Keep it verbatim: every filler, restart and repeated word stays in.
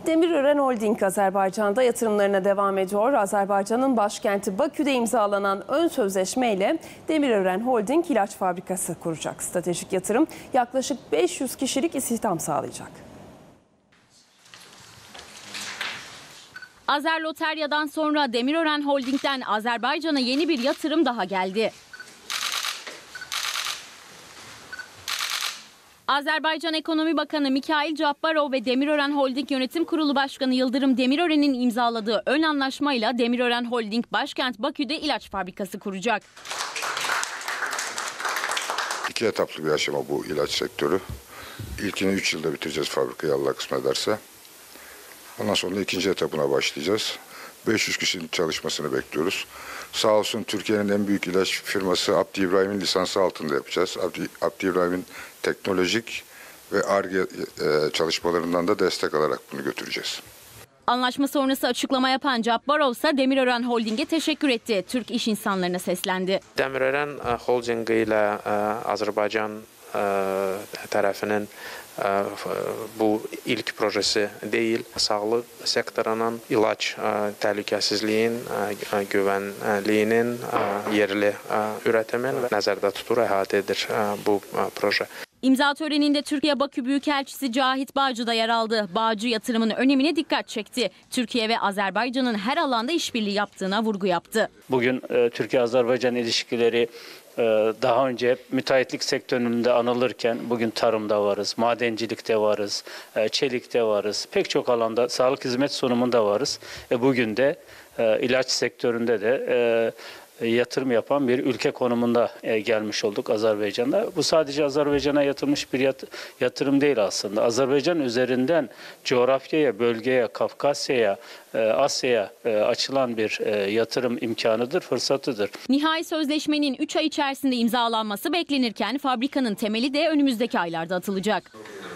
Demirören Holding Azerbaycan'da yatırımlarına devam ediyor. Azerbaycan'ın başkenti Bakü'de imzalanan ön sözleşmeyle Demirören Holding ilaç fabrikası kuracak. Stratejik yatırım yaklaşık beş yüz kişilik istihdam sağlayacak. Azerloterya'dan sonra Demirören Holding'den Azerbaycan'a yeni bir yatırım daha geldi. Azerbaycan Ekonomi Bakanı Mikhail Cabbarov ve Demirören Holding Yönetim Kurulu Başkanı Yıldırım Demirören'in imzaladığı ön anlaşmayla Demirören Holding başkent Bakü'de ilaç fabrikası kuracak. İki etaplı bir aşama bu ilaç sektörü. İlkini üç yılda bitireceğiz fabrikayı Allah kısmet ederse. Ondan sonra ikinci etapına başlayacağız. beş yüz kişinin çalışmasını bekliyoruz. Sağ olsun Türkiye'nin en büyük ilaç firması Abdi İbrahim'in lisansı altında yapacağız. Abdi, Abdi İbrahim'in teknolojik ve Ar-Ge çalışmalarından da destek alarak bunu götüreceğiz. Anlaşma sonrası açıklama yapan Cabbarov ise Demirören Holding'e teşekkür etti. Türk iş insanlarına seslendi. Demirören Holding ile Azerbaycan tarafının bu ilk projesi değil. Sağlık sektörünün ilaç təhlükəsizliyin, güvenliğinin, yerli üretimin nəzərdə tutur, əhatə edir bu proje. İmza töreninde Türkiye Bakü Büyükelçisi Cahit Bağcı da yer aldı. Bağcı yatırımın önemine dikkat çekti. Türkiye ve Azerbaycan'ın her alanda işbirliği yaptığına vurgu yaptı. Bugün e, Türkiye-Azerbaycan ilişkileri e, daha önce hep müteahhitlik sektöründe anılırken bugün tarımda varız, madencilikte varız, e, çelikte varız. Pek çok alanda sağlık hizmet sunumunda varız. E, bugün de e, ilaç sektöründe de e, yatırım yapan bir ülke konumunda gelmiş olduk Azerbaycan'da. Bu sadece Azerbaycan'a yatırılmış bir yatırım değil aslında. Azerbaycan üzerinden coğrafyaya, bölgeye, Kafkasya'ya, Asya'ya açılan bir yatırım imkanıdır, fırsatıdır. Nihai sözleşmenin üç ay içerisinde imzalanması beklenirken fabrikanın temeli de önümüzdeki aylarda atılacak.